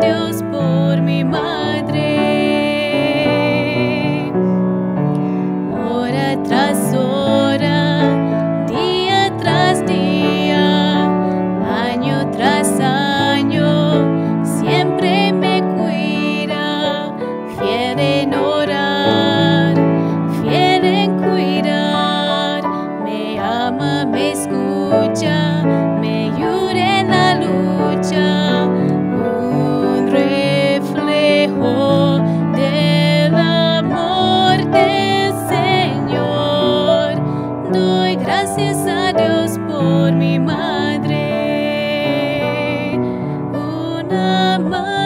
Dios por mi madre. Hora tras hora, día tras día, año tras año, siempre me cuida, fiel en orar, fiel en cuidar, me ama, me escucha, me ayuda en la lucha, un reflejo del amor del Señor. Doy gracias a Dios por mi madre, una madre.